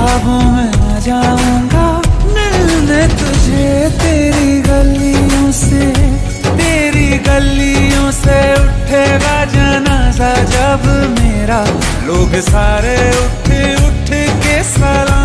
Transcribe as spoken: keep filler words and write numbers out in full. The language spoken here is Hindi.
ख्वाबों में आ जाऊंगा मिलने तुझे तेरी गलियों से, तेरी गलियों से उठेगा जनाजा जब मेरा, लोग सारे उठ उठ के सलाम